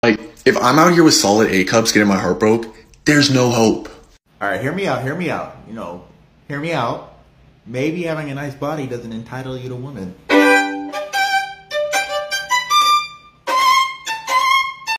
Like, if I'm out here with solid A cups getting my heart broke, there's no hope. All right, hear me out, hear me out. You know, hear me out. Maybe having a nice body doesn't entitle you to women.